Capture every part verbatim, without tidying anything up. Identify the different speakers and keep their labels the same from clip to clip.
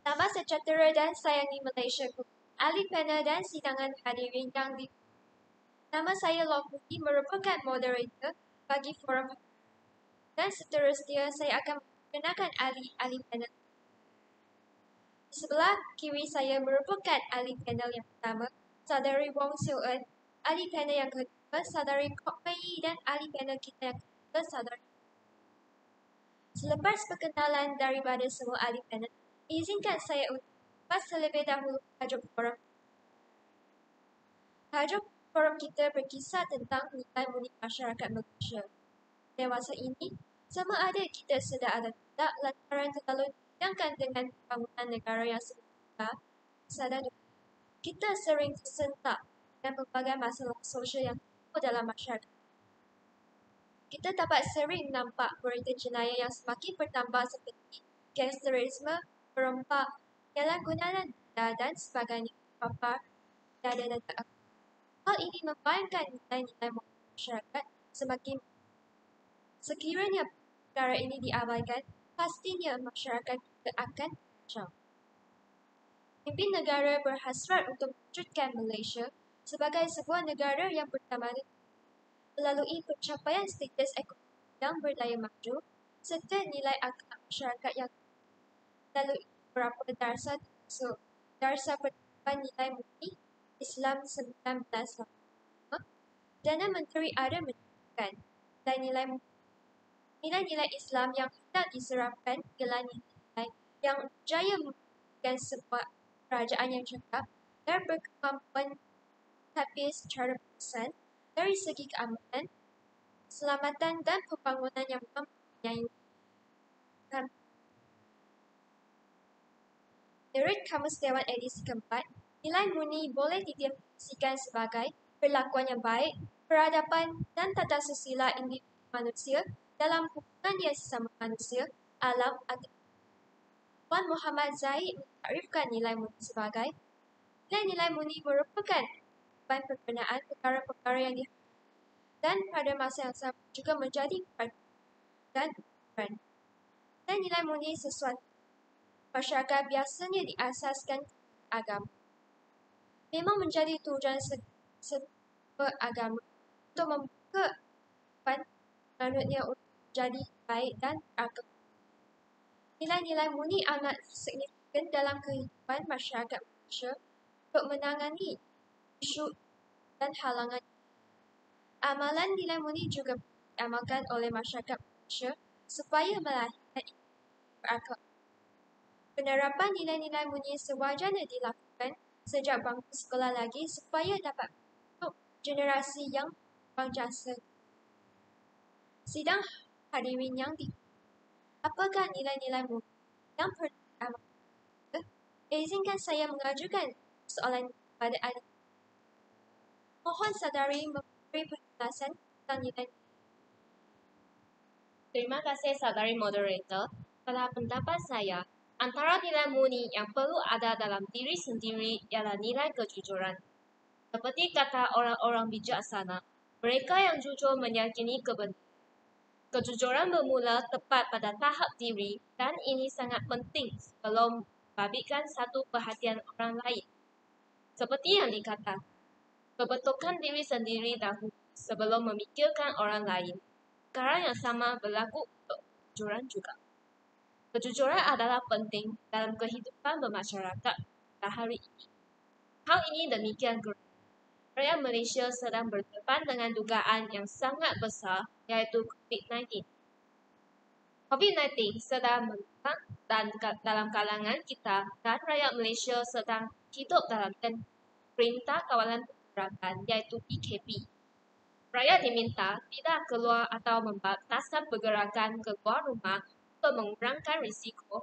Speaker 1: Nama sejahtera dan sayangi Malaysia ku. Ahli panel dan sidangan hadirin yang di Nama saya Lokudi merupakan moderator bagi forum dan seterusnya saya akan memperkenalkan ahli-ahli panel. Di sebelah kiri saya merupakan ahli panel yang pertama, Saudari Wong Siew Eun, ahli panel yang kedua, Saudari Kok Mei Yi, dan ahli panel kita yang ketiga, Saudari. Selepas perkenalan daripada semua ahli panel, izinkan saya untuk membahas terlebih dahulu tajuk forum. Tajuk forum kita berkisah tentang nilai murni masyarakat Malaysia. Dewasa ini, sama ada kita sedar atau tidak lantaran terlalu dihidangkan dengan pembangunan negara yang sebentar, sadar kita sering tersentak dengan pelbagai masalah sosial yang timbul dalam masyarakat. Kita dapat sering nampak berita jenayah yang semakin bertambah seperti gangsterisme, perompak, penyalahgunaan data dan sebagainya. Papar, data dan data. Hal ini membayangkan nilai-nilai masyarakat semakin. Sekiranya perkara ini diabaikan, pastinya masyarakat kita akan kacau. Pemimpin negara berhasrat untuk mewujudkan Malaysia sebagai sebuah negara yang bertamadun melalui pencapaian status ekonomi yang berdaya maju serta nilai akhlak masyarakat yang melalui beberapa darsa termasuk darsa pertamaan nilai murni Islam seribu sembilan ratus lapan puluh lima. Perdana Menteri ada menyebutkan nilai-nilai nilai-nilai Islam yang hendak diserapkan ialah nilai yang berjaya memberikan sebuah kerajaan yang cekap dan berkemampuan tapi secara persen dari segi keamanan, keselamatan dan pembangunan yang mempunyai. Menurut Kamus Dewan edisi keempat, nilai murni boleh didefinisikan sebagai perlakuan yang baik, peradaban dan tata susila individu manusia dalam hubungannya sesama manusia, alam atau Puan Muhammad Zahid mentarifkan nilai murni sebagai nilai-nilai murni merupakan beban perkenaan perkara-perkara yang dihadapi dan pada masa yang sama juga menjadi dan ukuran. Nilai-nilai murni sesuatu masyarakat biasanya diasaskan agama. Memang menjadi tujuan sebuah agama untuk membuka depan menurutnya untuk menjadi baik dan berakal. Nilai-nilai murni amat signifikan dalam kehidupan masyarakat Malaysia untuk menangani isu dan halangan. Amalan nilai murni juga diamalkan oleh masyarakat Malaysia supaya melahirkan berakal. Penerapan nilai-nilai murni sewajarnya dilakukan sejak bangku sekolah lagi supaya dapat membentuk generasi yang berjasa. Sidang hadirin yang di apakah nilai-nilai murni yang perlu diamalkan? Izinkan saya mengajukan soalan kepada ahli. Mohon Saudari memberi penjelasan tentang nilai.
Speaker 2: Terima kasih Saudari Moderator. Pada pendapat saya, antara nilai murni yang perlu ada dalam diri sendiri ialah nilai kejujuran. Seperti kata orang-orang bijaksana, mereka yang jujur meyakini kebenaran. Kejujuran bermula tepat pada tahap diri dan ini sangat penting sebelum membabitkan satu perhatian orang lain. Seperti yang dikata, pembentukan diri sendiri dahulu sebelum memikirkan orang lain. Perkara yang sama berlaku untuk kejujuran juga. Kejujuran adalah penting dalam kehidupan bermasyarakat pada hari ini. Hal ini demikian kerana rakyat Malaysia sedang berdepan dengan dugaan yang sangat besar iaitu COVID sembilan belas. COVID sembilan belas sedang menentang dan dalam kalangan kita dan rakyat Malaysia sedang hidup dalam perintah kawalan pergerakan iaitu P K P. Rakyat diminta tidak keluar atau membataskan pergerakan keluar rumah untuk mengurangkan risiko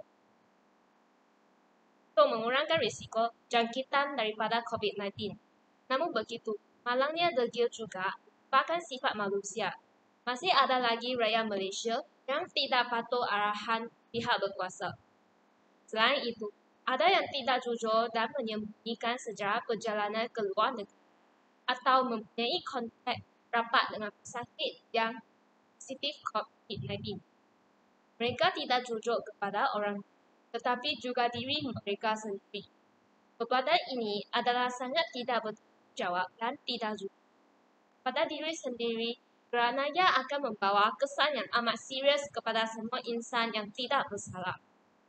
Speaker 2: untuk mengurangkan risiko jangkitan daripada COVID sembilan belas. Namun begitu, malangnya degil juga merupakan sifat manusia. Masih ada lagi rakyat Malaysia yang tidak patuh arahan pihak berkuasa. Selain itu, ada yang tidak jujur dan menyembunyikan sejarah perjalanan ke luar negeri atau mempunyai kontak rapat dengan pesakit yang positif COVID sembilan belas. Mereka tidak jujur kepada orang, tetapi juga diri mereka sendiri. Perbuatan ini adalah sangat tidak bertanggung jawab dan tidak jujur pada diri sendiri kerana ia akan membawa kesan yang amat serius kepada semua insan yang tidak bersalah.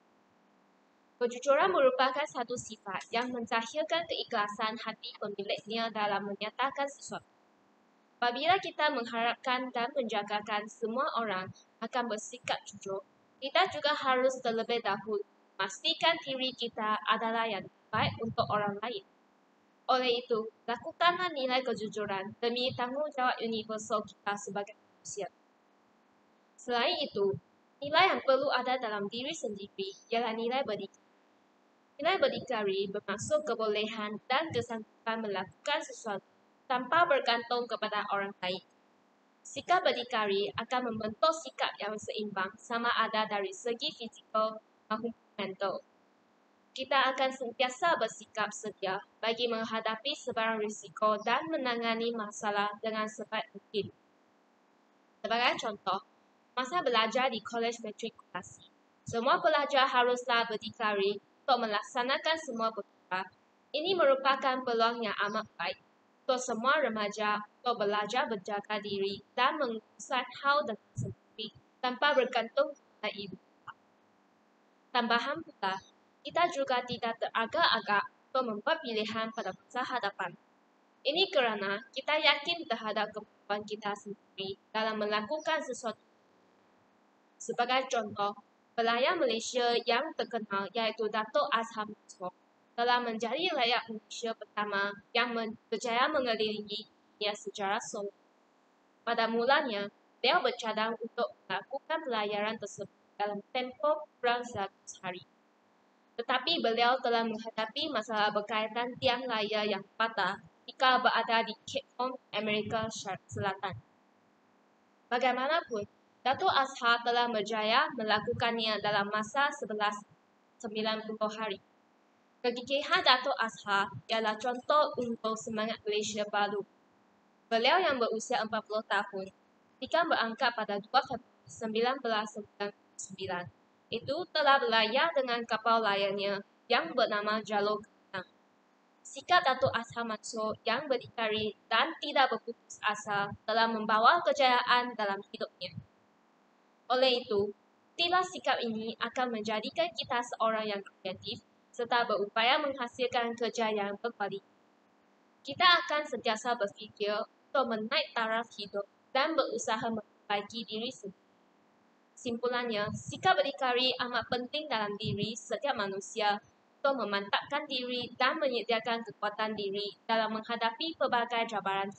Speaker 2: Kejujuran merupakan satu sifat yang menzahirkan keikhlasan hati pemiliknya dalam menyatakan sesuatu. Apabila kita mengharapkan dan menjagakan semua orang akan bersikap jujur, kita juga harus terlebih dahulu memastikan diri kita adalah yang terbaik untuk orang lain. Oleh itu, lakukanlah nilai kejujuran demi tanggungjawab universal kita sebagai manusia. Selain itu, nilai yang perlu ada dalam diri sendiri ialah nilai berdikari. Nilai berdikari bermaksud kebolehan dan kesanggupan melakukan sesuatu tanpa bergantung kepada orang lain. Sikap berdikari akan membentuk sikap yang seimbang sama ada dari segi fizikal maupun mental. Kita akan sentiasa bersikap sedia bagi menghadapi sebarang risiko dan menangani masalah dengan sebaik mungkin. Sebagai contoh, masa belajar di kolej matrikulasi, semua pelajar haruslah berdikari untuk melaksanakan semua perkara. Ini merupakan peluang yang amat baik untuk semua remaja untuk belajar berjaga diri dan menguruskan hal dengan sendiri tanpa bergantung pada ibu. Tambahan pula, kita juga tidak teragak-agak untuk membuat pilihan pada masa hadapan. Ini kerana kita yakin terhadap kemampuan kita sendiri dalam melakukan sesuatu. Sebagai contoh, pelayar Malaysia yang terkenal iaitu Dato' Azhar Mansur telah menjadi rakyat Malaysia pertama yang berjaya mengelilingi dunia secara solo. Pada mulanya, beliau bercadang untuk melakukan pelayaran tersebut dalam tempoh kurang seratus hari. Tetapi beliau telah menghadapi masalah berkaitan tiang layar yang patah ketika berada di Cape Town, Amerika Selatan. Bagaimanapun, Dato' Azhar telah berjaya melakukannya dalam masa sebelas sembilan puluh hari. Kegigihan Dato' Azhar ialah contoh untuk semangat Malaysia baru. Beliau yang berusia empat puluh tahun, ketika berangkat pada dua Februari seribu sembilan ratus sembilan puluh sembilan, itu telah berlayar dengan kapal layarnya yang bernama Jalur Kemenang. Sikap Dato' Azhar Mansur yang berdikari dan tidak berputus asa telah membawa kejayaan dalam hidupnya. Oleh itu, itulah sikap ini akan menjadikan kita seorang yang kreatif serta berupaya menghasilkan kerja yang berkualiti. Kita akan sentiasa berfikir untuk menaik taraf hidup dan berusaha memperbaiki diri sendiri. Simpulannya, sikap berdikari amat penting dalam diri setiap manusia untuk memantapkan diri dan menyediakan kekuatan diri dalam menghadapi pelbagai cabaran.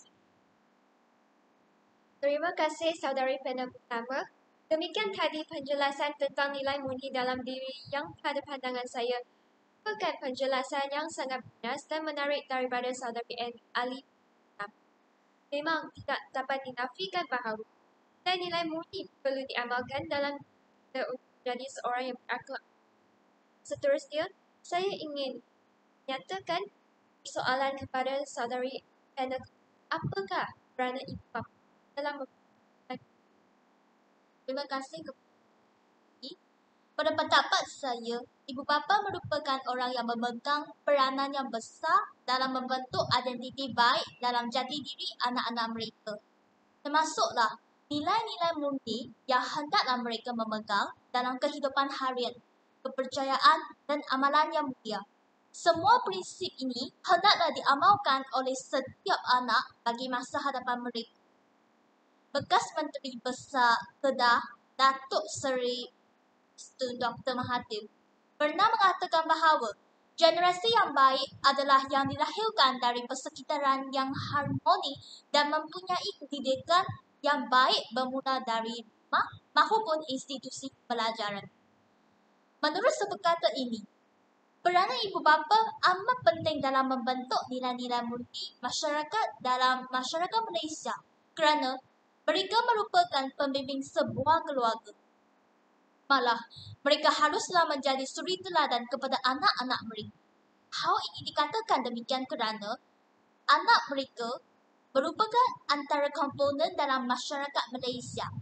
Speaker 1: Terima kasih saudari panel pertama. Demikian tadi penjelasan tentang nilai murni dalam diri yang pada pandangan saya merupakan penjelasan yang sangat bias dan menarik daripada saudari Ali. Memang tidak dapat dinafikan bahawa nilai murni perlu diamalkan dalam untuk menjadi seorang yang berakhlak. Seterusnya, saya ingin menyatakan soalan kepada saudari panel, apakah peranan ibu bapa dalam memperbaiki?
Speaker 3: Terima kasih kepada Pada pendapat saya, ibu bapa merupakan orang yang memegang peranan yang besar dalam membentuk identiti baik dalam jati diri anak-anak mereka. Termasuklah nilai-nilai murni yang hendaklah mereka memegang dalam kehidupan harian, kepercayaan dan amalan yang mulia. Semua prinsip ini hendaklah diamalkan oleh setiap anak bagi masa hadapan mereka. Bekas Menteri Besar Kedah, Datuk Seri Doktor Mahathir pernah mengatakan bahawa generasi yang baik adalah yang dilahirkan dari persekitaran yang harmoni dan mempunyai pendidikan yang baik bermula dari rumah maupun institusi pelajaran. Menurut sepekata ini, peranan ibu bapa amat penting dalam membentuk nilai-nilai murni masyarakat dalam masyarakat Malaysia kerana mereka merupakan pembimbing sebuah keluarga. Malah, mereka haruslah menjadi suri teladan kepada anak-anak mereka. Hal ini dikatakan demikian kerana anak mereka merupakan antara komponen dalam masyarakat Malaysia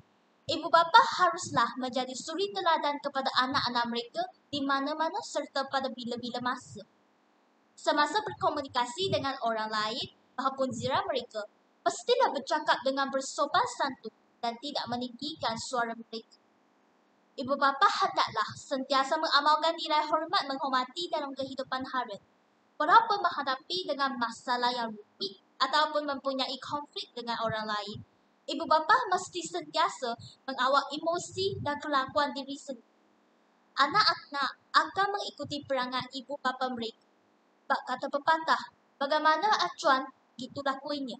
Speaker 3: Ibu bapa haruslah menjadi suri teladan kepada anak-anak mereka di mana-mana serta pada bila-bila masa. Semasa berkomunikasi dengan orang lain maupun ziarah mereka, pastilah bercakap dengan bersopan santun dan tidak meninggikan suara mereka. Ibu bapa hendaklah sentiasa mengamalkan nilai hormat menghormati dalam kehidupan harian. Walaupun menghadapi dengan masalah yang rumit ataupun mempunyai konflik dengan orang lain, ibu bapa mesti sentiasa mengawal emosi dan kelakuan diri sendiri. Anak-anak akan mengikuti perangai ibu bapa mereka. Bak kata pepatah, bagaimana acuan, gitulah kuihnya.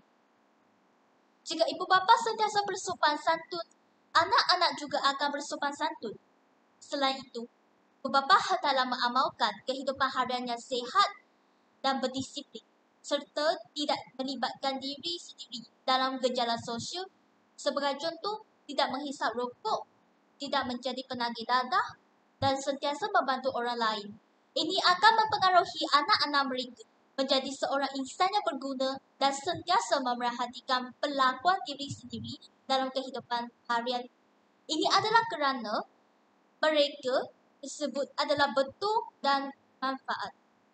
Speaker 3: Jika ibu bapa sentiasa bersopan santun, anak-anak juga akan bersopan santun. Selain itu, ibu bapa hendaklah mengamalkan kehidupan harian yang sehat dan berdisiplin, serta tidak melibatkan diri sendiri dalam gejala sosial. Sebagai contoh, tidak menghisap rokok, tidak menjadi penagih dadah, dan sentiasa membantu orang lain. Ini akan mempengaruhi anak-anak mereka menjadi seorang insan yang berguna dan sentiasa memerhatikan pelakuan diri sendiri dalam kehidupan harian. Ini adalah kerana mereka tersebut adalah betul dan manfaat.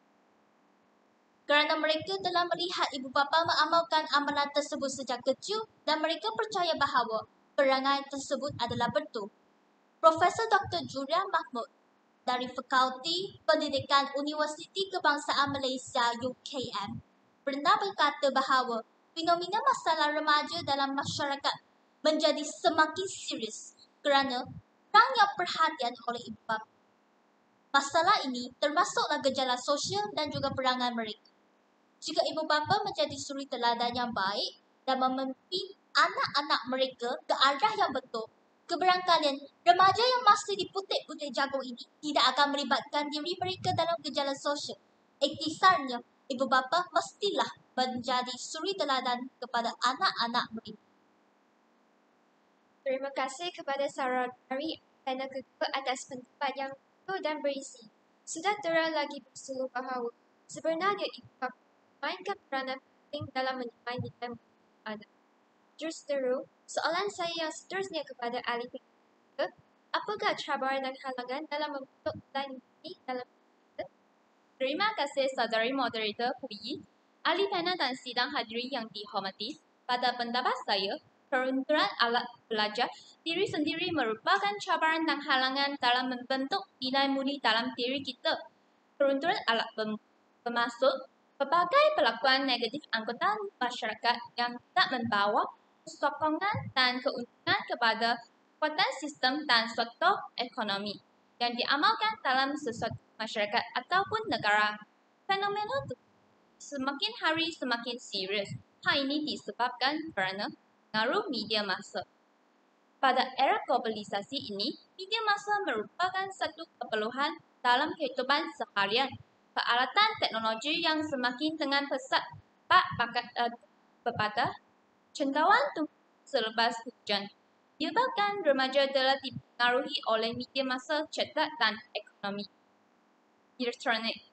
Speaker 3: Kerana mereka telah melihat ibu bapa mengamalkan amalan tersebut sejak kecil dan mereka percaya bahawa perangai tersebut adalah betul. Profesor Doktor Julia Mahmud dari Fakulti Pendidikan Universiti Kebangsaan Malaysia U K M pernah berkata bahawa fenomena masalah remaja dalam masyarakat menjadi semakin serius kerana kurangnya perhatian oleh ibu bapa. Masalah ini termasuklah gejala sosial dan juga perangai mereka. Jika ibu bapa menjadi suri teladan yang baik dan memimpin anak-anak mereka ke arah yang betul, keberangkalian remaja yang masih di putik-putik jagung ini tidak akan melibatkan diri mereka dalam gejala sosial. Iktisarnya, ibu bapa mestilah menjadi suri teladan kepada anak-anak mereka.
Speaker 1: Terima kasih kepada saudari Ana Kedua atas pendapat yang betul dan berisi. Sudah terang lagi bersuluh bahawa sebenarnya ibu bapa memainkan peranan penting dalam menyamai nilai anak. Justeru, soalan saya yang seterusnya kepada ahli pendidikan, apakah cabaran dan halangan dalam membentuk nilai ini dalam pendidikan?
Speaker 2: Terima kasih saudari moderator Puyi, ahli panel dan sidang hadiri yang dihormati. Pada pendapat saya, perunturan alat belajar diri sendiri merupakan cabaran dan halangan dalam membentuk nilai murni dalam diri kita. Perunturan alat bermaksud pelbagai perlakuan negatif anggota masyarakat yang tidak membawa sokongan dan keuntungan kepada kekuatan sistem dan struktur ekonomi yang diamalkan dalam sesuatu masyarakat ataupun negara. Fenomena itu semakin hari semakin serius. Hal ini disebabkan kerana pengaruh media massa. Pada era globalisasi ini, media massa merupakan satu keperluan dalam kehidupan seharian. Peralatan teknologi yang semakin dengan pesat cepat bakat uh, berpada cendawan turun selepas hujan. Menyebabkan remaja telah dipengaruhi oleh media massa cetak dan ekonomi elektronik.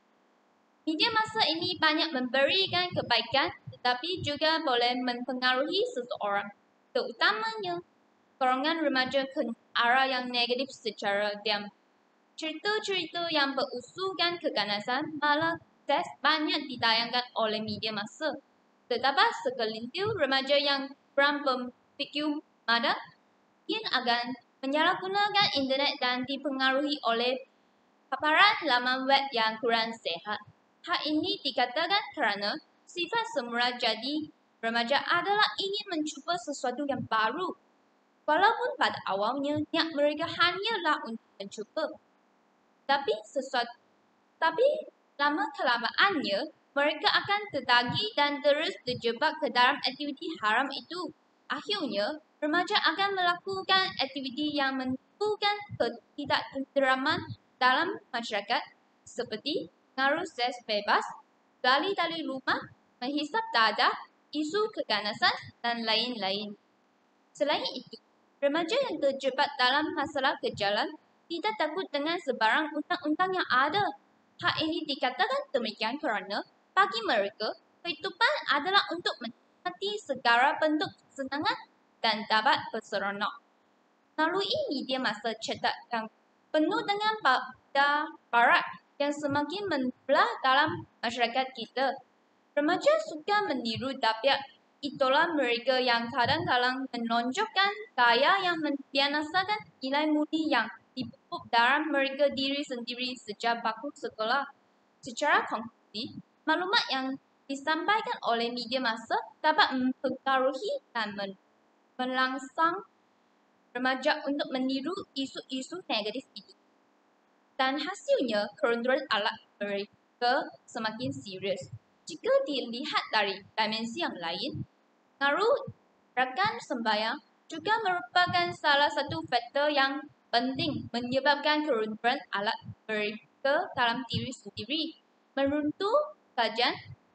Speaker 2: Media massa ini banyak memberikan kebaikan tetapi juga boleh mempengaruhi seseorang, terutamanya golongan remaja ke arah yang negatif secara diam. Cerita-cerita yang berusulkan keganasan malah tes banyak ditayangkan oleh media massa. Terdapat segelintir remaja yang kurang berfikir madak yang akan menyalahgunakan internet dan dipengaruhi oleh paparan laman web yang kurang sehat. Hal ini dikatakan kerana sifat semula jadi remaja adalah ingin mencuba sesuatu yang baru. Walaupun pada awalnya niat mereka hanyalah untuk mencuba. Tapi sesuatu, tapi lama kelamaannya mereka akan tertagih dan terus terjebak ke dalam aktiviti haram itu. Akhirnya, remaja akan melakukan aktiviti yang menimbulkan ketidaktenteraman dalam masyarakat seperti pengaruh seks bebas, gali-gali rumah, menghisap dadah, isu keganasan dan lain-lain. Selain itu, remaja yang terjebak dalam masalah kejalan tidak takut dengan sebarang undang-undang yang ada. Hal ini dikatakan demikian kerana bagi mereka, kehidupan adalah untuk menikmati segala bentuk kesenangan dan dapat berseronok.
Speaker 4: melalui media masa cetak yang penuh dengan pada barat yang semakin menyebar dalam masyarakat kita. Remaja suka meniru tabiat itulah mereka yang kadang-kadang menonjolkan gaya yang membiasakan nilai murni yang dipupuk dalam mereka diri sendiri sejak bangku sekolah. Secara konklusi, maklumat yang disampaikan oleh media massa dapat mempengaruhi dan merangsang remaja untuk meniru isu-isu negatif itu. Dan hasilnya, kerendahan alat mereka semakin serius. Jika dilihat dari dimensi yang lain, pengaruh rakan sembahyang juga merupakan salah satu faktor yang penting menyebabkan kerendahan alat mereka dalam diri sendiri. Menurut kajian,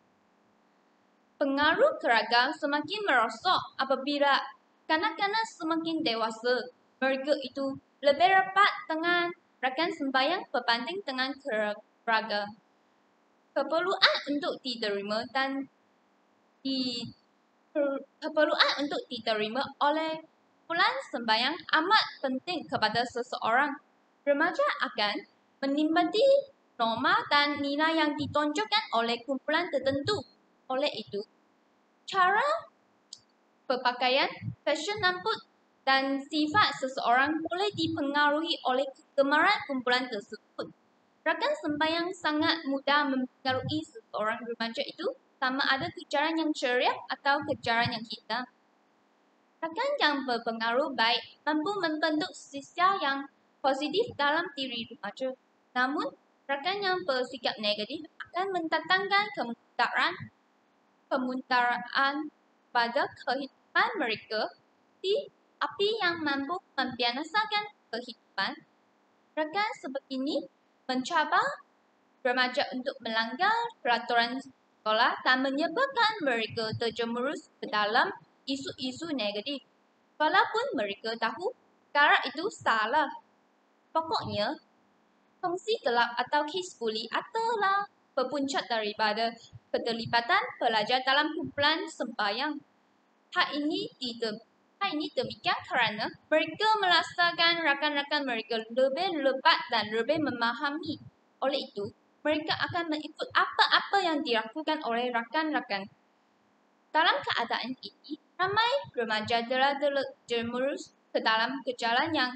Speaker 4: pengaruh keluarga semakin merosot apabila kanak-kanak semakin dewasa. Mereka itu lebih rapat dengan rakan sembahyang berbanding dengan keluarga. Keperluan untuk diterima dan di, keperluan untuk diterima oleh kumpulan sembahyang amat penting kepada seseorang. Remaja akan menikmati norma dan nilai yang ditonjolkan oleh kumpulan tertentu. Oleh itu, cara berpakaian, fashion rambut, dan sifat seseorang boleh dipengaruhi oleh kegemaran kumpulan tersebut. Rakan sembahyang sangat mudah mempengaruhi seseorang remaja itu, sama ada kejaran yang ceria atau kejaran yang hitam. Rakan yang berpengaruh baik mampu membentuk sisa yang positif dalam diri remaja. Namun, rakan yang bersikap negatif akan mendatangkan kemuntaran, kemuntaran pada kehidupan mereka. Di api yang mampu membiasakan kehidupan, rakan sebegini mencabar remaja untuk melanggar peraturan sekolah dan menyebabkan mereka terjerumus ke dalam isu-isu negatif. Walaupun mereka tahu perkara itu salah. Pokoknya, fungsi gelap atau hizbuli adalah berpuncak daripada keterlibatan pelajar dalam kumpulan sembahyang. Hal ini tidak Hal ini demikian kerana mereka merasakan rakan-rakan mereka lebih lebat dan lebih memahami. Oleh itu, mereka akan mengikut apa-apa yang dilakukan oleh rakan-rakan. Dalam keadaan ini, ramai remaja telah terjerumus ke dalam gejala yang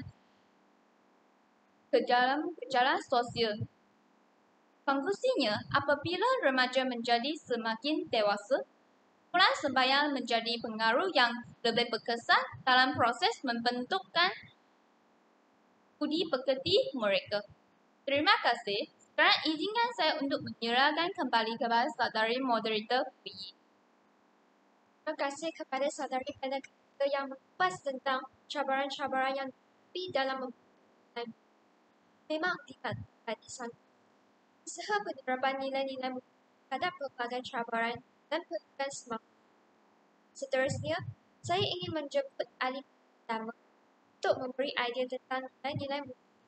Speaker 4: ke dalam gejala sosial. Konklusinya, apabila remaja menjadi semakin dewasa, kumpulan sembahyang menjadi pengaruh yang lebih berkesan dalam proses membentukkan budi pekerti mereka. Terima kasih. Sekarang izinkan saya untuk menyerahkan kembali kepada saudari moderator P.
Speaker 1: Terima kasih kepada saudari pendengar yang mengupas tentang cabaran-cabaran yang dihadapi dalam membangun. Memang tidak disangka. Usaha penerapan nilai-nilai terhadap pelbagai cabaran dan perlukan semangat. Seterusnya, saya ingin menjemput ahli pertama untuk memberi idea tentang nilai-nilai.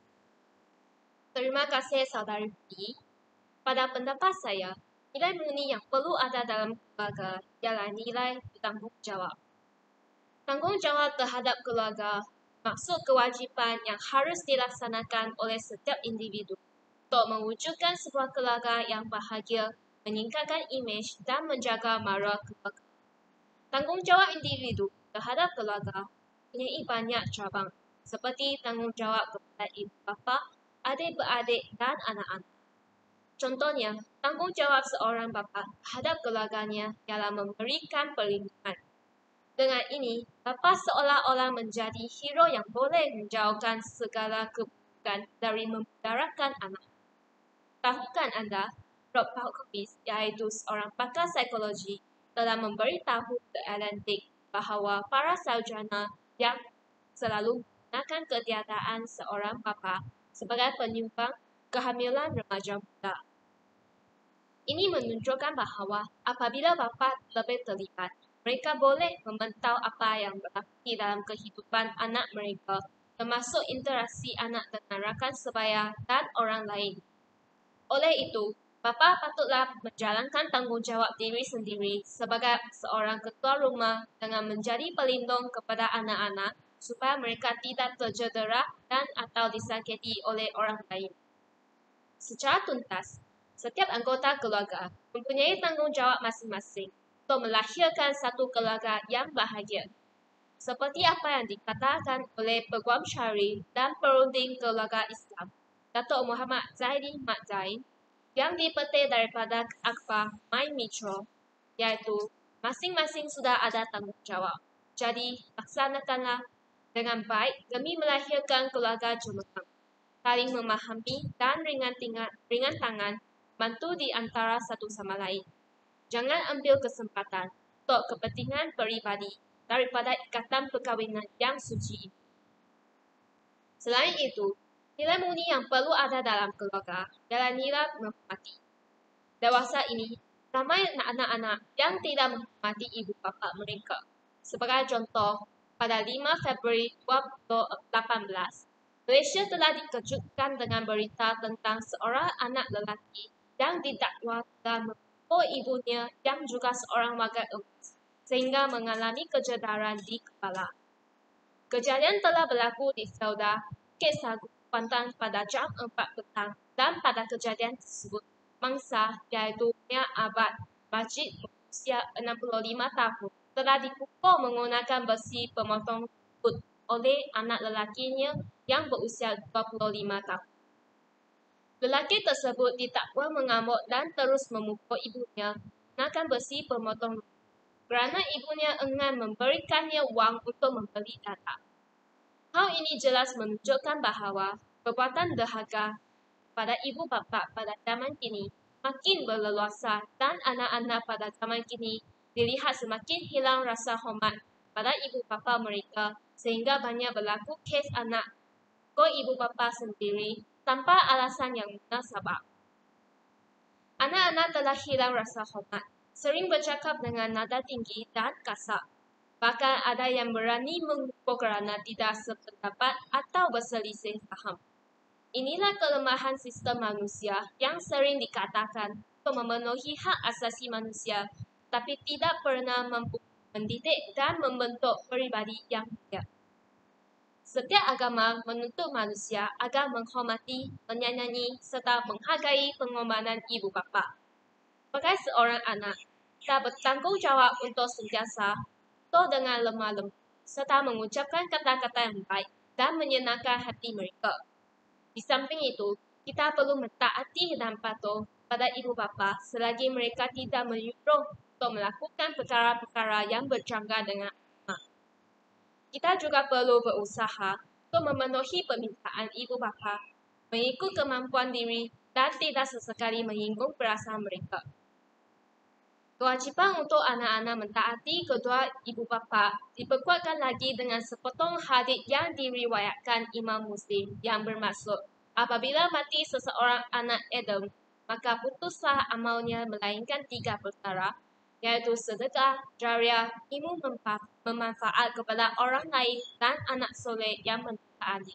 Speaker 2: Terima kasih saudari P. Pada pendapat saya, nilai murni yang perlu ada dalam keluarga ialah nilai bertanggungjawab. Tanggungjawab terhadap keluarga maksud kewajipan yang harus dilaksanakan oleh setiap individu untuk mewujudkan sebuah keluarga yang bahagia, meningkatkan imej dan menjaga mara keluarga. Tanggungjawab individu terhadap keluarga mempunyai banyak cabang, seperti tanggungjawab kepada ibu bapa, adik-beradik dan anak-anak. Contohnya, tanggungjawab seorang bapa terhadap keluarganya ialah memberikan perlindungan. Dengan ini, bapa seolah-olah menjadi hero yang boleh menjauhkan segala keburukan dari memudaratkan anak. Tahukah anda, Rob Hawkins, iaitu seorang pakar psikologi, telah memberitahu ke Atlantic bahawa para sarjana yang selalu menggunakan ketiadaan seorang bapa sebagai penyumbang kehamilan remaja muda. Ini menunjukkan bahawa apabila bapa lebih terlibat, mereka boleh memantau apa yang berlaku di dalam kehidupan anak mereka, termasuk interaksi anak dengan rakan sebaya dan orang lain. Oleh itu, bapa patutlah menjalankan tanggungjawab diri sendiri sebagai seorang ketua rumah dengan menjadi pelindung kepada anak-anak supaya mereka tidak tercedera dan atau disakiti oleh orang lain. Secara tuntas, setiap anggota keluarga mempunyai tanggung jawab masing-masing untuk melahirkan satu keluarga yang bahagia. Seperti apa yang dikatakan oleh Peguam Syari dan Perunding Keluarga Islam, Datuk Muhammad Zaidi Mat Zain, yang dipetik daripada Akhbar My Metro, yaitu masing-masing sudah ada tanggung jawab. Jadi, laksanakanlah dengan baik demi melahirkan keluarga cemerlang, saling memahami dan ringan, tinggal, ringan tangan, bantu di antara satu sama lain. Jangan ambil kesempatan untuk kepentingan peribadi daripada ikatan perkahwinan yang suci. Selain itu, nilai murni yang perlu ada dalam keluarga ialah nilai menghormati. Dewasa ini, ramai anak-anak yang tidak menghormati ibu bapa mereka. Sebagai contoh, pada lima Februari dua ribu lapan belas, Malaysia telah dikejutkan dengan berita tentang seorang anak lelaki yang didakwa telah memukul ibunya yang juga seorang warga emas, sehingga mengalami kecederaan di kepala. Kejadian telah berlaku di Felda, Bukit Sagu, Kuantan pada jam empat petang, dan pada kejadian tersebut, mangsa iaitu Mia Abad Majid berusia enam puluh lima tahun telah dipukul menggunakan besi pemotong rambut oleh anak lelakinya yang berusia dua puluh lima tahun. Lelaki tersebut didakwa mengamuk dan terus memukul ibunya menggunakan besi pemotong rambut kerana ibunya enggan memberikannya wang untuk membeli darah. Hal ini jelas menunjukkan bahawa perbuatan derhaka pada ibu bapa pada zaman kini makin berleluasa dan anak-anak pada zaman kini dilihat semakin hilang rasa hormat pada ibu bapa mereka sehingga banyak berlaku kes anak ke ibu bapa sendiri tanpa alasan yang munasabah. Anak-anak telah hilang rasa hormat, sering bercakap dengan nada tinggi dan kasar. Bahkan ada yang berani memukul kerana tidak sependapat atau berselisih faham. Inilah kelemahan sistem manusia yang sering dikatakan untuk memenuhi hak asasi manusia, tapi tidak pernah mampu mendidik dan membentuk peribadi yang mulia. Setiap agama menuntut manusia agar menghormati, menyayangi, serta menghargai pengorbanan ibu bapa. Sebagai seorang anak, kita bertanggung jawab untuk sentiasa atau dengan lemah lembut, serta mengucapkan kata-kata yang baik dan menyenangkan hati mereka. Di samping itu, kita perlu mentaati dan patuh pada ibu bapa selagi mereka tidak menyuruh untuk melakukan perkara-perkara yang berjangka dengan agama. Kita juga perlu berusaha untuk memenuhi permintaan ibu bapa, mengikut kemampuan diri dan tidak sesekali menyinggung perasaan mereka. Kewajipan untuk anak-anak mentaati kedua ibu bapa diperkuatkan lagi dengan sepotong hadis yang diriwayatkan Imam Muslim yang bermaksud, apabila mati seseorang anak Adam, maka putuslah amalnya melainkan tiga perkara, yaitu sedekah, jariah, ilmu memanfaat kepada orang lain, dan anak soleh yang mentaati.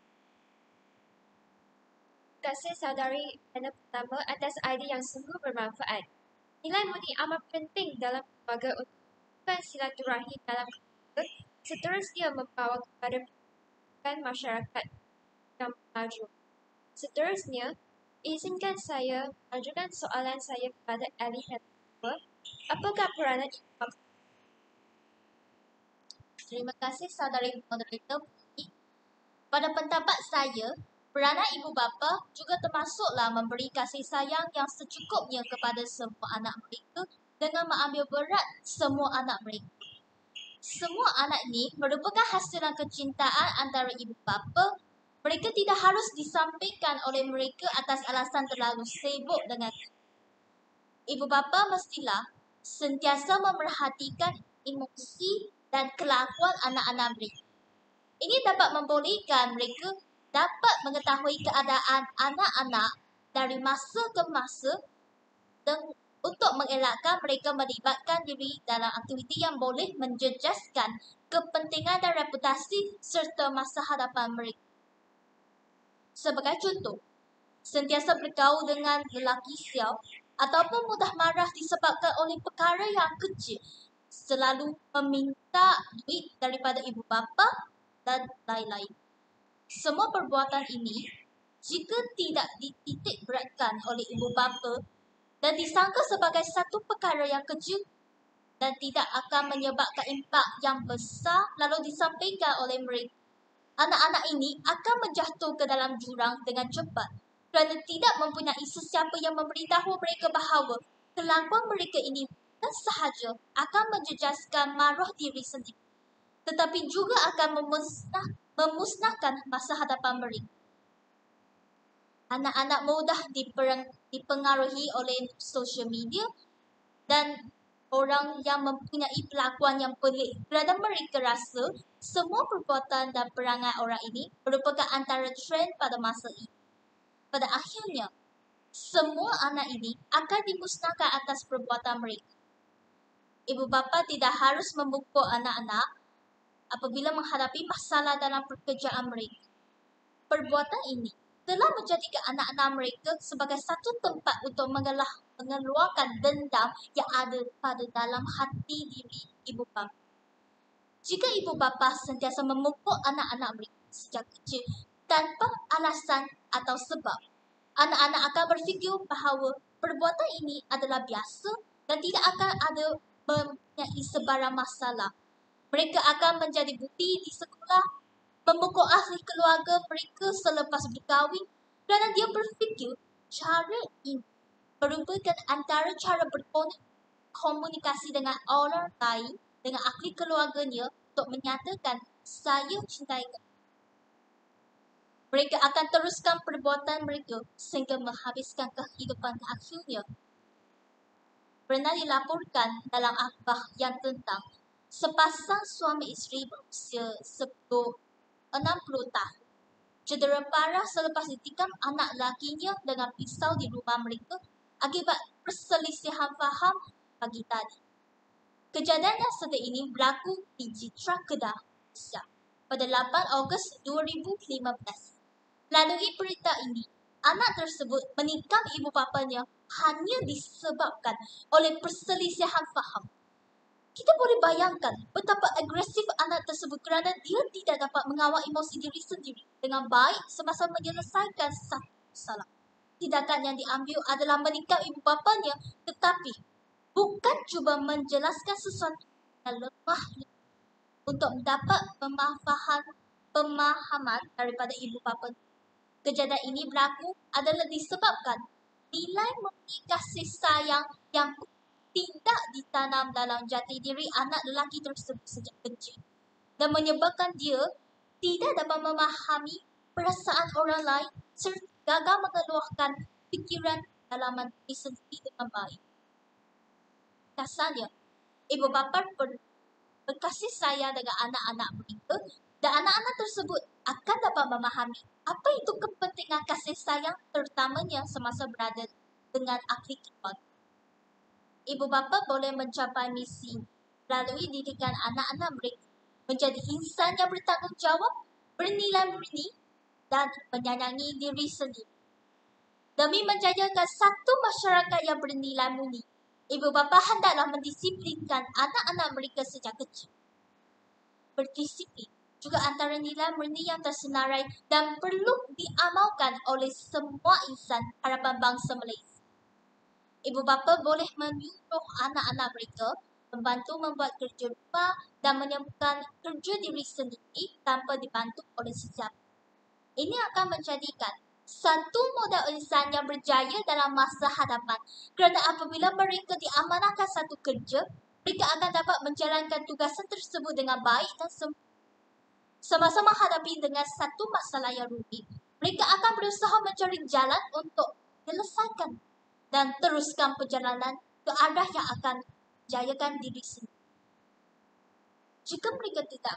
Speaker 1: Terima kasih saudari Anna pertama atas idea yang sungguh bermanfaat. Nilai murni amat penting dalam keluarga untuk melakukan silaturahim dalam keluarga, seterusnya membawa kepada pendidikan masyarakat yang maju. Seterusnya, izinkan saya mengajukan soalan saya kepada ahli pertama. Apakah peranan ibu?
Speaker 3: Terima kasih saudari moderator. Pada pendapat saya, peranan ibu bapa juga termasuklah memberi kasih sayang yang secukupnya kepada semua anak mereka dengan mengambil berat semua anak mereka. Semua anak ini merupakan hasilan kecintaan antara ibu bapa. Mereka tidak harus disampaikan oleh mereka atas alasan terlalu sibuk dengan ibu bapa mestilah sentiasa memerhatikan emosi dan kelakuan anak-anak mereka. Ini dapat membolehkan mereka dapat mengetahui keadaan anak-anak dari masa ke masa dan untuk mengelakkan mereka melibatkan diri dalam aktiviti yang boleh menjejaskan kepentingan dan reputasi serta masa hadapan mereka. Sebagai contoh, sentiasa bergaul dengan lelaki sial ataupun mudah marah disebabkan oleh perkara yang kecil, selalu meminta duit daripada ibu bapa, dan lain-lain. Semua perbuatan ini, jika tidak dititik beratkan oleh ibu bapa dan disangka sebagai satu perkara yang kecil dan tidak akan menyebabkan impak yang besar lalu disampaikan oleh mereka, anak-anak ini akan menjatuh ke dalam jurang dengan cepat kerana tidak mempunyai sesiapa yang memberitahu mereka bahawa kelakuan mereka ini bukan sahaja akan menjejaskan maruah diri sendiri, tetapi juga akan memusnah, memusnahkan masa hadapan mereka. Anak-anak mudah dipengaruhi oleh sosial media dan orang yang mempunyai pelakuan yang pelik kerana mereka rasa semua perbuatan dan perangai orang ini merupakan antara trend pada masa ini. Pada akhirnya, semua anak ini akan dimusnahkan atas perbuatan mereka. Ibu bapa tidak harus memukul anak-anak apabila menghadapi masalah dalam pekerjaan mereka. Perbuatan ini telah menjadikan anak-anak mereka sebagai satu tempat untuk mengelah, mengeluarkan dendam yang ada pada dalam hati diri ibu bapa. Jika ibu bapa sentiasa memukul anak-anak mereka sejak kecil tanpa alasan atau sebab, anak-anak akan berfikir bahawa perbuatan ini adalah biasa dan tidak akan ada mempunyai sebarang masalah. Mereka akan menjadi budi di sekolah, memukul ahli keluarga mereka selepas berkahwin kerana dia berfikir cara ini merupakan antara cara berkomunikasi dengan orang lain, dengan ahli keluarganya untuk menyatakan saya cintai kamu. Mereka akan teruskan perbuatan mereka sehingga menghabiskan kehidupan akhirnya. Pernah dilaporkan dalam akhbar yang tentang sepasang suami isteri berusia enam puluh tahun cedera parah selepas ditikam anak lakinya dengan pisau di rumah mereka akibat perselisihan faham pagi tadi. Kejadian yang seperti ini berlaku di Jitra Kedah, Malaysia pada lapan Ogos dua ribu lima belas. Melalui berita ini, anak tersebut menikam ibu bapanya hanya disebabkan oleh perselisihan faham. Kita boleh bayangkan betapa agresif anak tersebut kerana dia tidak dapat mengawal emosi diri sendiri dengan baik semasa menyelesaikan satu masalah. Tindakan yang diambil adalah menikam ibu bapanya, tetapi bukan cuba menjelaskan sesuatu yang lemah untuk mendapat pemahaman, pemahaman daripada ibu bapa. Kejadian ini berlaku adalah disebabkan nilai memiliki kasih sayang yang tidak ditanam dalam jati diri anak lelaki tersebut sejak kecil dan menyebabkan dia tidak dapat memahami perasaan orang lain serta gagal mengeluarkan fikiran dalaman diri sendiri dengan baik. Kasarnya, ibu bapa ber- berkasih sayang dengan anak-anak mereka dan anak-anak tersebut akan dapat memahami apa itu kepentingan kasih sayang terutamanya semasa berada dengan ahli keluarga. Ibu bapa boleh mencapai misi melalui didikan anak-anak mereka menjadi insan yang bertanggungjawab, bernilai murni dan menyayangi diri sendiri. Demi menjayakan satu masyarakat yang bernilai murni, ibu bapa hendaklah mendisiplinkan anak-anak mereka sejak kecil. Berdisiplin juga antara nilai murni yang tersenarai dan perlu diamalkan oleh semua insan harapan bangsa Malaysia. Ibu bapa boleh menyuruh anak-anak mereka membantu membuat kerja rumah dan menyembuhkan kerja diri sendiri tanpa dibantu oleh sesiapa. Ini akan menjadikan satu model insan yang berjaya dalam masa hadapan kerana apabila mereka diamanahkan satu kerja, mereka akan dapat menjalankan tugasan tersebut dengan baik dan sempurna. Semasa menghadapi dengan satu masalah yang rumit, mereka akan berusaha mencari jalan untuk menyelesaikan dan teruskan perjalanan ke arah yang akan jayakan diri sendiri. Jika mereka tidak,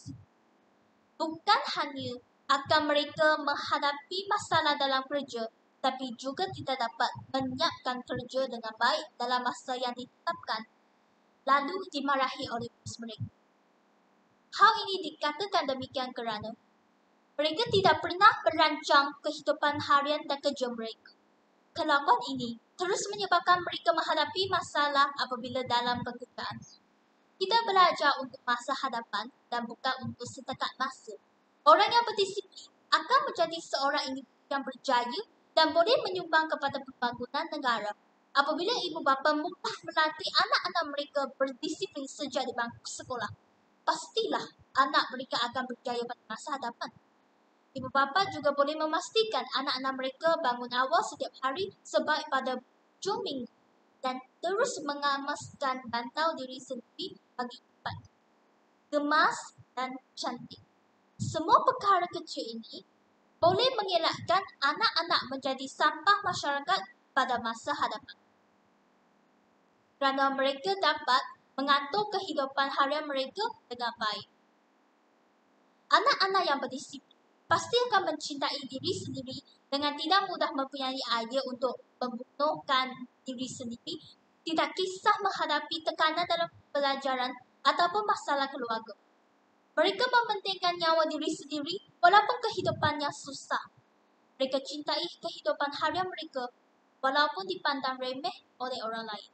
Speaker 3: bukan hanya akan mereka menghadapi masalah dalam kerja, tapi juga tidak dapat menyiapkan kerja dengan baik dalam masa yang ditetapkan, lalu dimarahi oleh bos mereka. Hal ini dikatakan demikian kerana mereka tidak pernah merancang kehidupan harian dan kerja mereka. Kelakuan ini terus menyebabkan mereka menghadapi masalah apabila dalam pekerjaan. Kita belajar untuk masa hadapan dan bukan untuk setakat masa. Orang yang berdisiplin akan menjadi seorang individu yang berjaya dan boleh menyumbang kepada pembangunan negara. Apabila ibu bapa mudah melatih anak-anak mereka berdisiplin sejak di bangku sekolah, pastilah anak mereka akan berjaya pada masa hadapan. Ibu bapa juga boleh memastikan anak-anak mereka bangun awal setiap hari sebaik pada hujung minggu dan terus mengemaskan dan tahu diri sendiri bagi depan. Gemas dan cantik. Semua perkara kecil ini boleh mengelakkan anak-anak menjadi sampah masyarakat pada masa hadapan. Kerana mereka dapat mengatur kehidupan harian mereka dengan baik. Anak-anak yang berdisiplin pasti akan mencintai diri sendiri dengan tidak mudah mempunyai idea untuk membunuhkan diri sendiri, tidak kisah menghadapi tekanan dalam pelajaran ataupun masalah keluarga. Mereka mementingkan nyawa diri sendiri walaupun kehidupannya susah. Mereka cintai kehidupan harian mereka walaupun dipandang remeh oleh orang lain.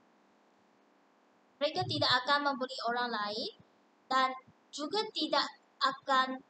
Speaker 3: Mereka tidak akan membuli orang lain dan juga tidak akan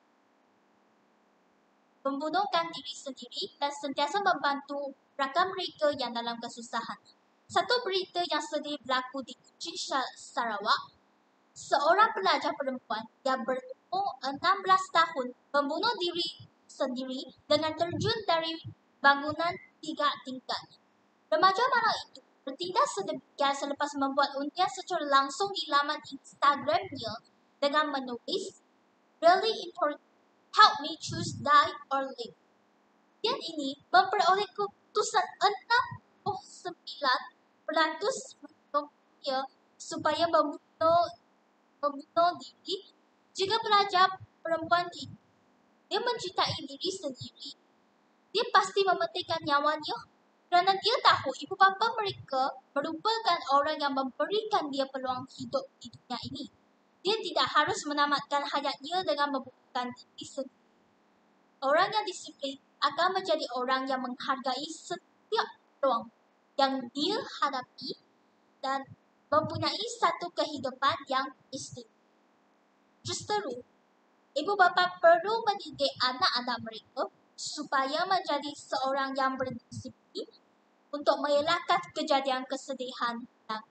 Speaker 3: membunuhkan diri sendiri dan sentiasa membantu rakan mereka yang dalam kesusahan. Satu berita yang sedih berlaku di Kuching, Sarawak. Seorang pelajar perempuan yang berumur enam belas tahun membunuh diri sendiri dengan terjun dari bangunan tiga tingkat. Remaja malang itu bertindak sedemikian selepas membuat undian secara langsung di laman Instagramnya dengan menulis, "Really important. Help me choose die or live." Undian ini memperoleh keputusan enam puluh sembilan peratus mendukungnya supaya membunuh, membunuh diri. Jika pelajar perempuan itu dia mencintai diri sendiri, dia pasti mementingkan nyawanya kerana dia tahu ibu bapa mereka merupakan orang yang memberikan dia peluang hidup di dunia ini. Dia tidak harus menamatkan hayatnya dengan membunuhkan diri sendiri. Orang yang disiplin akan menjadi orang yang menghargai setiap peluang yang dia hadapi dan mempunyai satu kehidupan yang istimewa. Justeru, ibu bapa perlu mendidik anak-anak mereka supaya menjadi seorang yang berdisiplin untuk mengelakkan kejadian kesedihan dan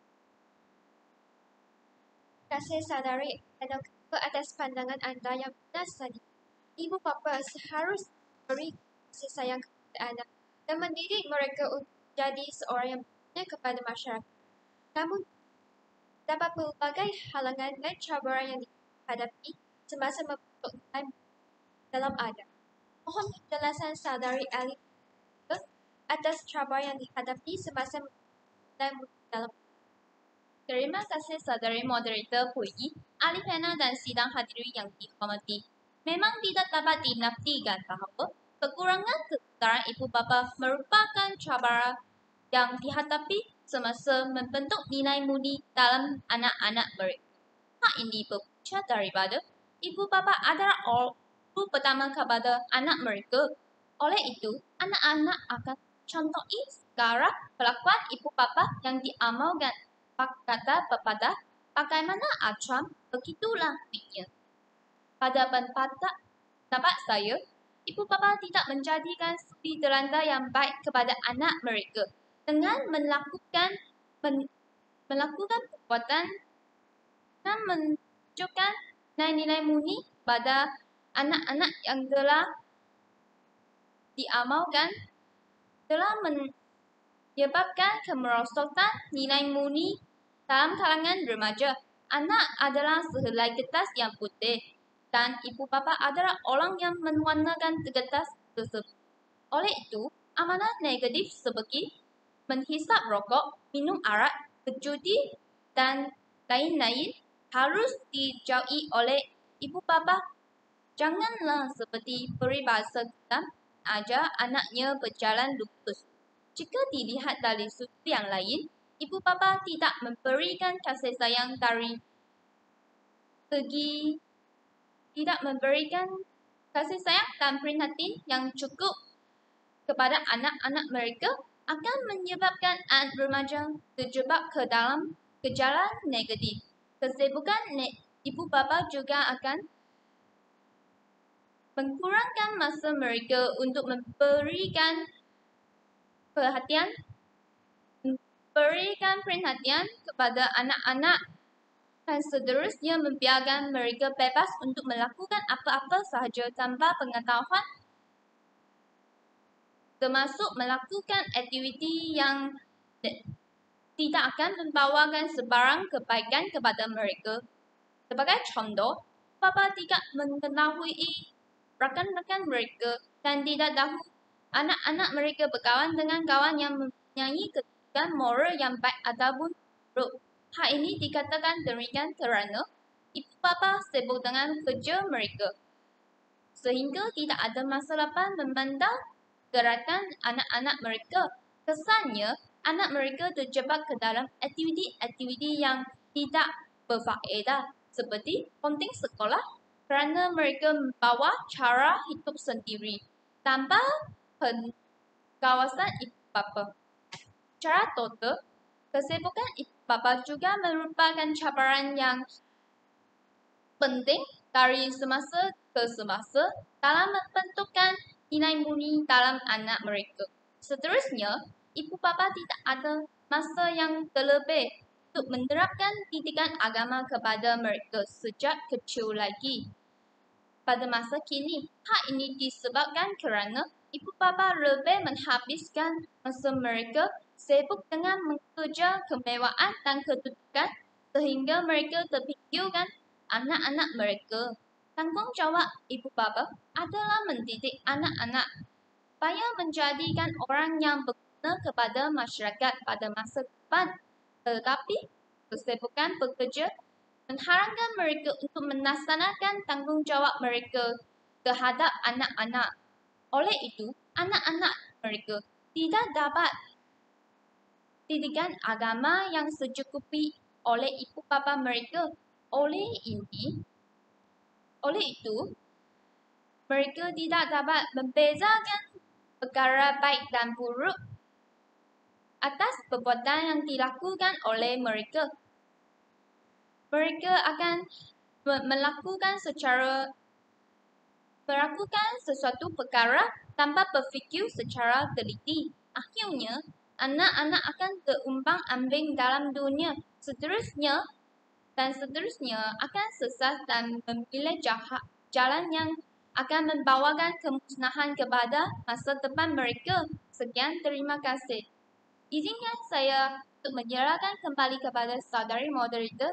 Speaker 1: Terima kasih saudari dan ke atas pandangan anda yang benar tadi. Ibu bapa seharusnya beri kasih sayang kepada anak dan mendidik mereka untuk menjadi seorang yang berguna kepada masyarakat. Namun, dapat pelbagai halangan dan cabaran yang dihadapi semasa membentuk nilai dalam adab. Mohon penjelasan saudari Ali atas cabaran yang dihadapi semasa membentuk nilai dalam adab.
Speaker 4: Terima kasih saudari moderator Pui, ahli panel dan sidang hadirin yang dihormati. Memang tidak dapat dinafikan bahawa kekurangan kesedaran ibu bapa merupakan cabaran yang dihadapi semasa membentuk nilai murni dalam anak-anak mereka. Hal ini berpunca daripada ibu bapa adalah guru pertama kepada anak mereka. Oleh itu, anak-anak akan contohi segala perlakuan ibu bapa yang diamalkan. Kata pepatah, bagaimana acam, begitulah fikir. Pada pendapat saya, ibu bapa tidak menjadikan suri teladan yang baik kepada anak mereka dengan melakukan men, melakukan perbuatan dan menunjukkan nilai-nilai murni pada anak-anak yang telah diamalkan, telah menyebabkan kemerosotan nilai murni dalam kalangan remaja. Anak adalah sehelai kertas yang putih dan ibu bapa adalah orang yang mewarnakan kertas tersebut. Oleh itu, amanah negatif seperti menghisap rokok, minum arak, berjudi dan lain-lain harus dijauhi oleh ibu bapa. Janganlah seperti peribahasa kita ajar anaknya berjalan lurus. Jika dilihat dari sudut yang lain, ibu bapa tidak memberikan kasih sayang dari segi tidak memberikan kasih sayang dan perhatian yang cukup kepada anak-anak mereka akan menyebabkan anak remaja terjebak ke dalam gejala negatif. Kesibukan ibu bapa juga akan mengkurangkan masa mereka untuk memberikan perhatian memberikan perhatian kepada anak-anak dan seterusnya membiarkan mereka bebas untuk melakukan apa-apa sahaja tanpa pengetahuan, termasuk melakukan aktiviti yang tidak akan membawakan sebarang kebaikan kepada mereka. Sebagai contoh, bapa tidak mengetahui rakan-rakan mereka dan tidak tahu anak-anak mereka berkawan dengan kawan yang mempunyai kedudukan moral yang baik ataupun buruk. Hal ini dikatakan demikian kerana ibu bapa sibuk dengan kerja mereka, sehingga tidak ada masa lapang memandang gerakan anak-anak mereka. Kesannya, anak mereka terjebak ke dalam aktiviti-aktiviti yang tidak berfaedah, seperti penting sekolah, kerana mereka membawa cara hidup sendiri tanpa pengawasan ibu bapa. Secara total, kesibukan ibu bapa juga merupakan cabaran yang penting dari semasa ke semasa dalam membentukkan nilai murni dalam anak mereka. Seterusnya, ibu bapa tidak ada masa yang terlebih untuk menerapkan didikan agama kepada mereka sejak kecil lagi. Pada masa kini, hal ini disebabkan kerana ibu bapa lebih menghabiskan masa mereka sibuk dengan mengejar kemewahan dan kedudukan sehingga mereka terfikirkan anak-anak mereka. Tanggungjawab ibu bapa adalah mendidik anak-anak supaya menjadikan orang yang berguna kepada masyarakat pada masa depan. Tetapi, kesibukan bekerja mengharangkan mereka untuk melaksanakan tanggungjawab mereka terhadap anak-anak. Oleh itu, anak-anak mereka tidak dapat didikan agama yang secukupi oleh ibu bapa mereka. Oleh ini, oleh itu, mereka tidak dapat membezakan perkara baik dan buruk atas perbuatan yang dilakukan oleh mereka. Mereka akan melakukan secara melakukan sesuatu perkara tanpa berfikir secara teliti. Akhirnya, anak-anak akan terumbang-ambing dalam dunia. Seterusnya dan seterusnya akan sesat dan memilih jahat, jalan yang akan membawakan kemusnahan kepada masa depan mereka. Sekian, terima kasih. Izinkan saya untuk menyerahkan kembali kepada saudari moderator.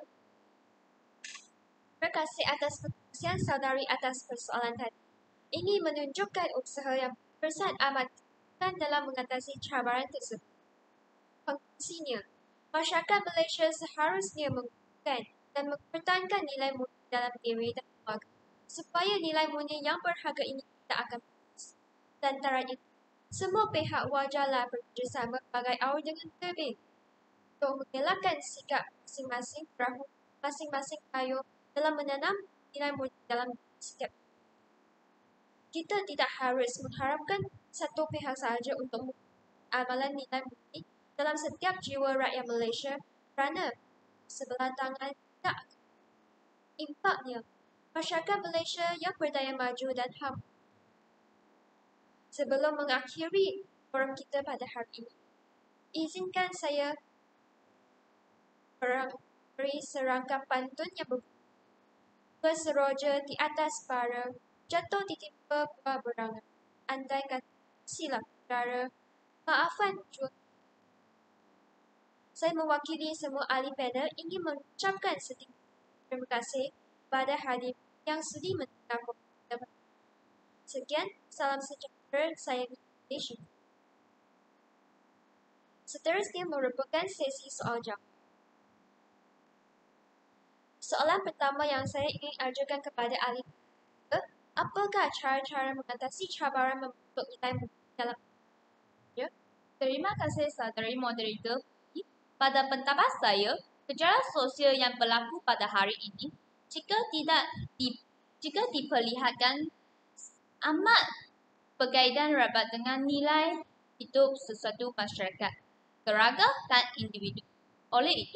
Speaker 1: Terima kasih atas perkongsian saudari atas persoalan tadi. Ini menunjukkan usaha yang besar amat dalam mengatasi cabaran tersebut. Konklusinya, masyarakat Malaysia seharusnya menggunakan dan mempertahankan nilai murni dalam diri dan keluarga, supaya nilai murni yang berharga ini tidak akan putus. Antara itu, semua pihak wajarlah bekerjasama sebagai awal dengan terlebih untuk mengelakkan sikap masing-masing perahu masing-masing kayu dalam menanam nilai murni dalam setiap. Kita tidak harus mengharapkan satu pihak sahaja untuk amalan nilai murni dalam setiap jiwa rakyat Malaysia kerana sebelah tangan tidak impaknya masyarakat Malaysia yang berdaya maju dan ham. Sebelum mengakhiri forum kita pada hari ini, izinkan saya beri serangkap pantun yang berseroja di atas bara, jatuh ditimpa buah berangan. Andai kata silap saudara, maafkan jua. Saya mewakili semua ahli panel ingin mengucapkan sedikit terima kasih pada hadir yang sudi mendengar kita. Sekian, salam sejahtera, saya Malaysia. Seterusnya merupakan sesi soal jawab. Soalan pertama yang saya ingin ajukan kepada ahli kita, apakah cara-cara mengatasi cabaran membentuk nilai dalam ya?
Speaker 4: Terima kasih saudari moderator. Pada pendapat saya, sejarah sosial yang berlaku pada hari ini, jika tidak di, jika diperlihatkan amat berkaitan rapat dengan nilai hidup sesuatu masyarakat, keluarga dan individu. Oleh itu,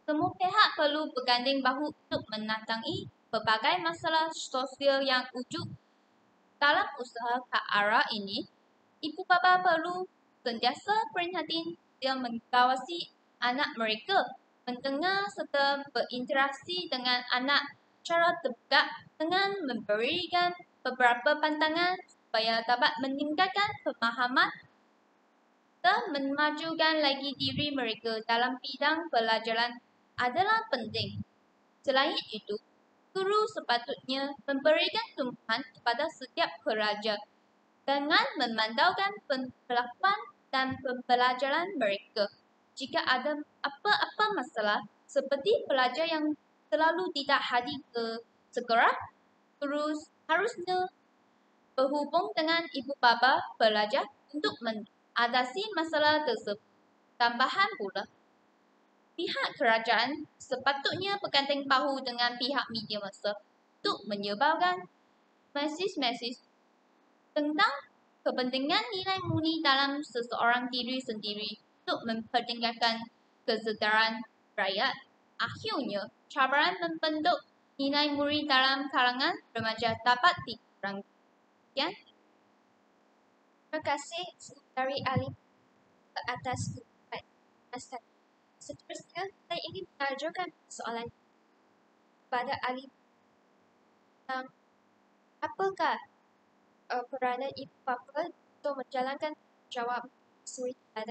Speaker 4: Semua pihak perlu berganding bahu untuk menantangi berbagai masalah sosial yang wujud dalam usaha ke arah ini. Ibu bapa perlu sentiasa prihatin dan mengawasi anak mereka, mendengar serta berinteraksi dengan anak secara terbuka dengan memberikan beberapa pandangan supaya dapat meningkatkan pemahaman dan memajukan lagi diri mereka dalam bidang pelajaran adalah penting. Selain itu, guru sepatutnya memberikan tumpuan kepada setiap pelajar dengan memantaukan perlakuan dan pembelajaran mereka. Jika ada apa-apa masalah, seperti pelajar yang selalu tidak hadir ke sekolah, guru harusnya berhubung dengan ibu bapa pelajar untuk mengatasi masalah tersebut. Tambahan pula, pihak kerajaan sepatutnya berganding bahu dengan pihak media massa untuk menyebarkan mesej-mesej tentang kepentingan nilai murni dalam seseorang diri sendiri untuk mempertingkatkan kesedaran rakyat. Akhirnya, cabaran membentuk nilai murni dalam kalangan remaja dapat dikurangi. Ya?
Speaker 1: Terima kasih dari ahli ke atas penjelasan. Seterusnya, saya ingin mengajukan soalan kepada ahli tentang apakah uh, peranan ibu bapa untuk menjalankan jawab suri pada.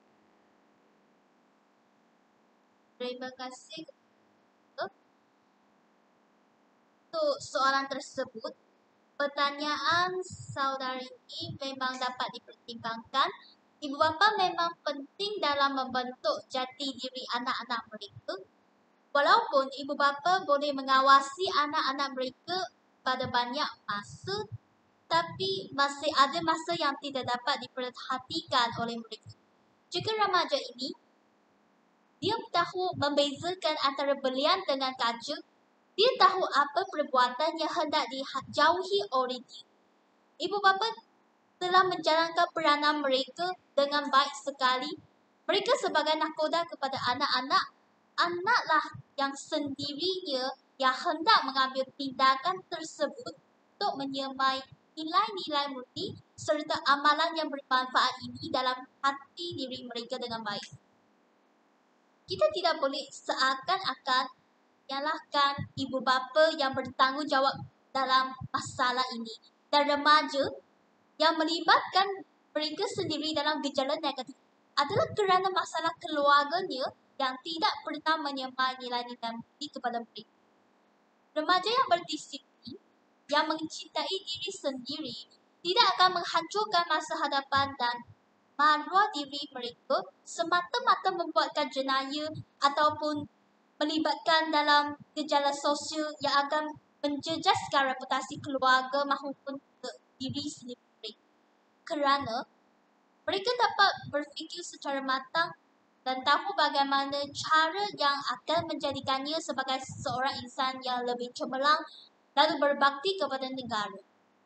Speaker 3: Terima kasih untuk soalan tersebut. Pertanyaan saudari ini memang dapat dipertimbangkan. Ibu bapa memang penting dalam membentuk jati diri anak-anak mereka. Walaupun ibu bapa boleh mengawasi anak-anak mereka pada banyak masa, tapi masih ada masa yang tidak dapat diperhatikan oleh mereka. Jika remaja ini dia tahu membezakan antara belian dengan kaca, dia tahu apa perbuatan yang hendak dijauhi oleh dia. Ibu bapa telah menjalankan peranan mereka dengan baik sekali. Mereka sebagai nakoda kepada anak-anak, anaklah yang sendirinya yang hendak mengambil tindakan tersebut untuk menyemai nilai-nilai murni serta amalan yang bermanfaat ini dalam hati diri mereka dengan baik. Kita tidak boleh seakan-akan menyalahkan ibu bapa yang bertanggungjawab dalam masalah ini dan remaja yang melibatkan mereka sendiri dalam gejala negatif adalah kerana masalah keluarganya yang tidak pernah menyemai nilai-nilai murni kepada mereka. Remaja yang berdisiplin, yang mencintai diri sendiri, tidak akan menghancurkan masa hadapan dan maruah diri mereka semata-mata membuatkan jenayah ataupun melibatkan dalam gejala sosial yang akan menjejaskan reputasi keluarga maupun diri sendiri. Kerana mereka dapat berfikir secara matang dan tahu bagaimana cara yang akan menjadikannya sebagai seorang insan yang lebih cemerlang lalu berbakti kepada negara.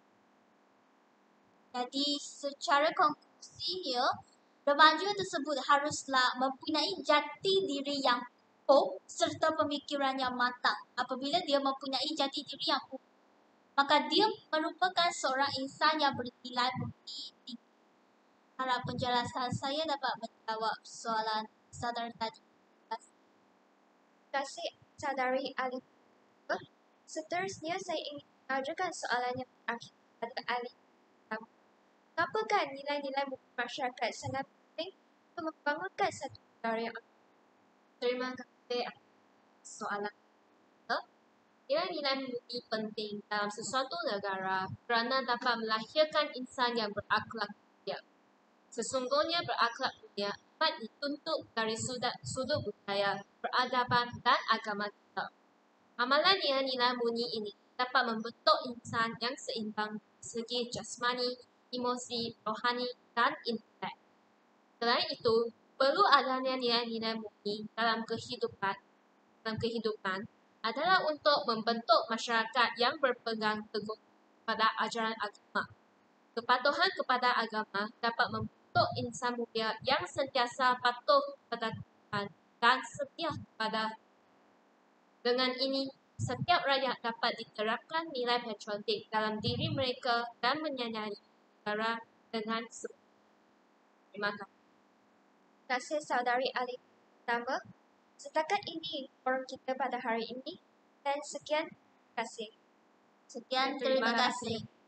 Speaker 3: Jadi secara konklusinya, remaja tersebut haruslah mempunyai jati diri yang kukuh serta pemikiran yang matang. Apabila dia mempunyai jati diri yang kukuh, maka dia merupakan seorang insan yang bernilai murni tinggi. Harap penjelasan saya dapat menjawab soalan saudara tadi.
Speaker 1: Terima kasih saudari ahli. Seterusnya, saya ingin mengajukan soalan yang terakhir kepada ahli. Apakah nilai-nilai masyarakat sangat penting untuk membangunkan satu negara yang aman?
Speaker 2: Terima kasih atas soalan. Nilai-nilai murni penting dalam sesuatu negara kerana dapat melahirkan insan yang berakhlak mulia. Sesungguhnya berakhlak mulia dapat dituntut dari sudut, sudut budaya, peradaban dan agama kita. Amalan nilai-nilai murni ini dapat membentuk insan yang seimbang segi jasmani, emosi, rohani dan intelek. Selain itu, perlu adanya nilai-nilai murni dalam kehidupan dalam kehidupan adalah untuk membentuk masyarakat yang berpegang teguh pada ajaran agama. Kepatuhan kepada agama dapat membentuk insan mulia yang sentiasa patuh kepada Tuhan dan setia kepada. Dengan ini, setiap rakyat dapat diterapkan nilai patriotik dalam diri mereka dan menyayangi negara dengan sepenuh. Terima kasih.
Speaker 1: Terima kasih saudari ahli pertama. Setakat ini forum kita pada hari ini dan sekian terima kasih.
Speaker 3: Sekian,
Speaker 1: Terima
Speaker 3: terima
Speaker 1: kasih.
Speaker 3: kasih.